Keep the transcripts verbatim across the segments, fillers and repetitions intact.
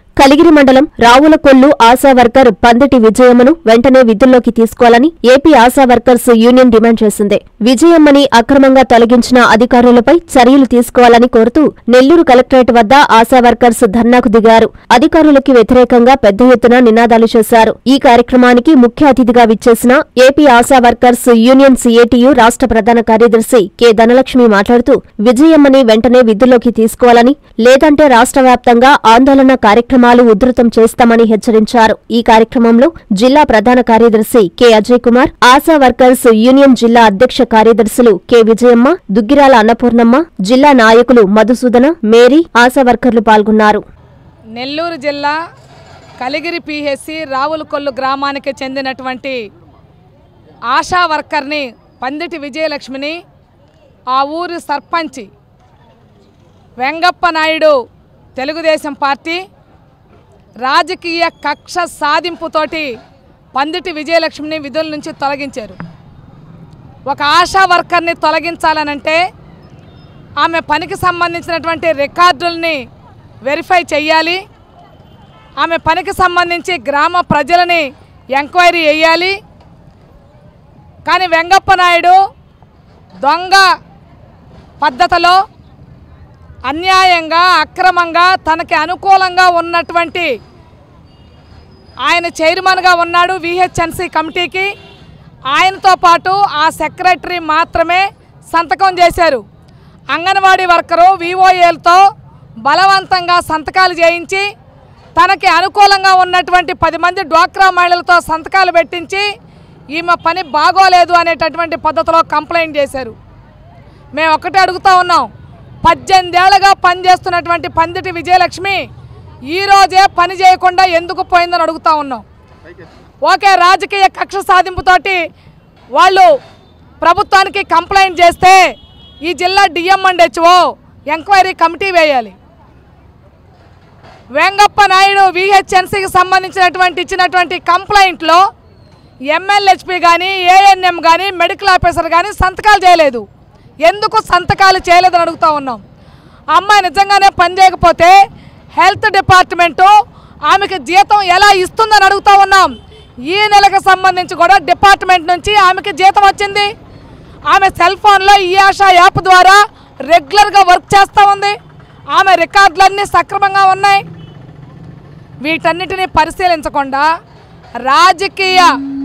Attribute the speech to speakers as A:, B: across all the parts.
A: కలిగిరి మండలం రావులకొల్లు ఆశా వర్కర్ పందిటి విజయమ్మను వెంటనే విధుల్లోకి తీసుకోవాలని AP Asha workers union demand చేసింది. విజయమ్మని అక్రమంగా తొలగించిన అధికారులపై చర్యలు తీసుకోవాలని కోరుతూ నెల్లూరు కలెక్టరేట్ వద్ద ఆశా వర్కర్స్ ధర్నాకు దిగారు. అధికారులకి వ్యతిరేకంగా పెద్ద ఎత్తున నినాదాలు చేశారు. ఈ కార్యక్రమానికి ముఖ్య అతిథిగా విచ్చేసిన AP Asha workers union CITU రాష్ట్ర ప్రధాన కార్యదర్శి కె ధనలక్ష్మి మాట్లాడుతూ విజయమ్మని వెంటనే విధుల్లోకి తీసుకోవాలని, లేదంటే రాష్ట్ర వ్యాప్తంగా ఆందోళన కార్యక్రమాలు ఉధృతం చేస్తామని హెచ్చరించారు. ఈ కార్యక్రమంలో జిల్లా ప్రధాన కార్యదర్శి K Ajay Kumar, Asha workers union జిల్లా అధ్యక్ష కార్యదర్శులు కె విజయమ్మ, దుగ్గిరాల అన్నపూర్ణమ్మ, జిల్లా నాయకులు మధుసూదన, మేరీ, ఆశా వర్కర్లు పాల్గొన్నారు.
B: నెల్లూరు జిల్లా కలిగిరి పిహెచ్సి రావులకొల్లు గ్రామానికి చెందినటువంటి ఆశా వర్కర్ని పందిటి విజయలక్ష్మిని ఆ ఊరి సర్పంచి వెంగప్ప నాయుడు తెలుగుదేశం పార్టీ రాజకీయ కక్ష సాధింపుతోటి పందిటి విజయలక్ష్మిని విధుల నుంచి తొలగించారు. ఒక ఆశా వర్కర్ని తొలగించాలనంటే ఆమె పనికి సంబంధించినటువంటి రికార్డుల్ని వెరిఫై చేయాలి, ఆమె పనికి సంబంధించి గ్రామ ప్రజలని ఎంక్వైరీ చేయాలి. కానీ వెంగప్ప నాయుడు దొంగ పద్ధతిలో అన్యాయంగా అక్రమంగా తనకి అనుకూలంగా ఉన్నటువంటి ఆయన చైర్మన్గా ఉన్నాడు విహెచ్ఎన్సి కమిటీకి. ఆయనతో పాటు ఆ సెక్రటరీ మాత్రమే సంతకం చేశారు. అంగన్వాడీ వర్కరు విఓఏలతో బలవంతంగా సంతకాలు చేయించి తనకి అనుకూలంగా ఉన్నటువంటి పది మంది డ్వాక్రా మహిళలతో సంతకాలు పెట్టించి ఈమె పని బాగోలేదు అనేటటువంటి పద్ధతిలో కంప్లైంట్ చేశారు. మేము ఒక్కటే అడుగుతూ ఉన్నాం, పద్దెనిమిదేళ్లుగా పనిచేస్తున్నటువంటి పందిటి విజయలక్ష్మి ఈరోజే పని చేయకుండా ఎందుకు పోయిందని అడుగుతూ ఉన్నాం. ఓకే, రాజకీయ కక్ష సాధింపుతోటి వాళ్ళు ప్రభుత్వానికి కంప్లైంట్ చేస్తే ఈ జిల్లా DM and HO enquiry committee వేయాలి. వెంగప్ప నాయుడు విహెచ్ఎన్సీకి సంబంధించినటువంటి ఇచ్చినటువంటి కంప్లైంట్లో ఎంఎల్హెచ్పి కానీ ఏఎన్ఎం కానీ మెడికల్ ఆఫీసర్ కానీ సంతకాలు చేయలేదు. ఎందుకు సంతకాలు చేయలేదని అడుగుతూ ఉన్నాం. అమ్మాయి నిజంగానే పని చేయకపోతే హెల్త్ డిపార్ట్మెంటు ఆమెకి జీతం ఎలా ఇస్తుందని అడుగుతూ ఉన్నాం. ఈ నెలకు సంబంధించి కూడా డిపార్ట్మెంట్ నుంచి ఆమెకి జీతం వచ్చింది. ఆమె సెల్ ఫోన్లో ఈ ఆశా యాప్ ద్వారా రెగ్యులర్గా వర్క్ చేస్తూ ఉంది. ఆమె రికార్డులన్నీ సక్రమంగా ఉన్నాయి. వీటన్నిటినీ పరిశీలించకుండా రాజకీయ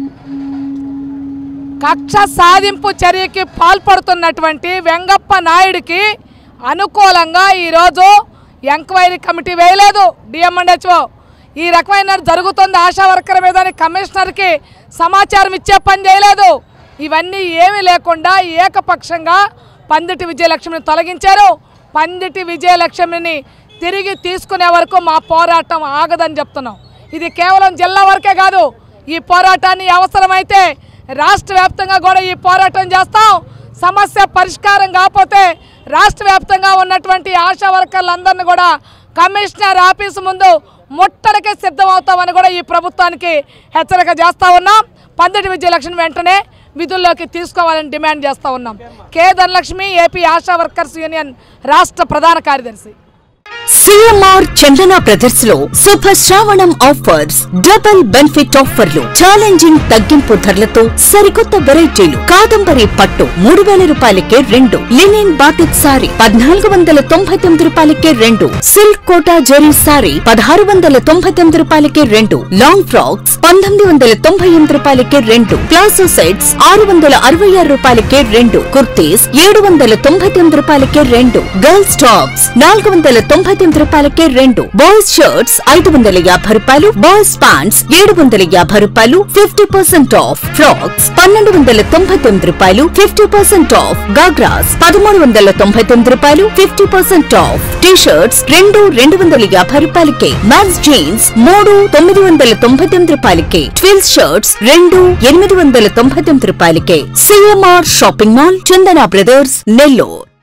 B: కక్ష సాధింపు చర్యకి పాల్పడుతున్నటువంటి వెంగప్ప నాయుడికి అనుకూలంగా ఈరోజు ఎంక్వైరీ కమిటీ వేయలేదు డిఎం అండ్ హెచ్ఓ. ఈ రకమైన జరుగుతుంది ఆశా వర్కర్ మీద కమిషనర్కి సమాచారం ఇచ్చే పని చేయలేదు. ఇవన్నీ ఏమీ లేకుండా ఏకపక్షంగా పందిటి విజయలక్ష్మిని తొలగించారు. పందిటి విజయలక్ష్మిని తిరిగి తీసుకునే వరకు మా పోరాటం ఆగదని చెప్తున్నాం. ఇది కేవలం జిల్లా వరకే కాదు, ఈ పోరాటాన్ని అవసరమైతే రాష్ట్ర వ్యాప్తంగా కూడా ఈ పోరాటం చేస్తాం. సమస్య పరిష్కారం కాకపోతే రాష్ట్ర వ్యాప్తంగా ఉన్నటువంటి ఆశా వర్కర్లందరినీ కూడా కమిషనర్ ఆఫీసు ముందు ముట్టడికి సిద్ధమవుతామని కూడా ఈ ప్రభుత్వానికి హెచ్చరిక చేస్తూ ఉన్నాం. పందిటి విజయలక్ష్మి వెంటనే విధుల్లోకి తీసుకోవాలని డిమాండ్ చేస్తూ ఉన్నాం. K Dhanalakshmi, AP Asha workers union రాష్ట్ర ప్రధాన కార్యదర్శి.
C: సిఎంఆర్ చందన బ్రదర్స్ లో శుభ శ్రావణం ఆఫర్స్, డబుల్ బెనిఫిట్ ఆఫర్లు, ఛాలెంజింగ్ తగ్గింపు ధరలతో సరికొత్త వెరైటీలు. కాదంబరి పట్టు మూడు వేల రూపాయలకే రెండు, లినిన్ బాటిక్ సారీ పద్నాలుగు వందల తొంభై తొమ్మిది రూపాయలకే రెండు, సిల్క్ కోటా జెరీ సారీ పదహారు వందల తొంభై తొమ్మిది రూపాయలకే రెండు, లాంగ్ ఫ్రాక్స్ పంతొమ్మిది వందల తొంభై ఎనిమిది రూపాయలకే రెండు, ప్లాజో సెట్స్ ఆరు వందల అరవై ఆరు రూపాయలకే రెండు, కుర్తీస్ ఏడు వందల తొంభై తొమ్మిది రూపాయలకే రెండు, గర్ల్స్ టాప్స్ నాలుగు వందల తొంభై తొమ్మిది రూపాయలకే రెండు, బాయ్స్ షర్ట్స్ ఐదు వందల యాభై రూపాయలు, బాయ్స్ ప్యాంట్స్ ఏడు వందల యాభై రూపాయలు, ఫిఫ్టీ పర్సెంట్ ఆఫ్, ఫ్రాక్స్ పన్నెండు వందల తొంభై తొమ్మిది రూపాయలు, ఫిఫ్టీ పర్సెంట్ ఆఫ్, గాగ్రాస్ పదమూడు వందల తొంభై తొమ్మిది రూపాయలు, fifty percent off, T shirts రెండు రెండు వందల యాభై రూపాయలకే, మెన్స్ జీన్స్ మూడు తొమ్మిది వందల తొంభై తొమ్మిది రూపాయలకే, ట్విల్స్ షర్ట్స్ రెండు ఎనిమిది వందల తొంభై తొమ్మిది రూపాయలకే. CMR shopping mall, Chandana brothers, Nellore.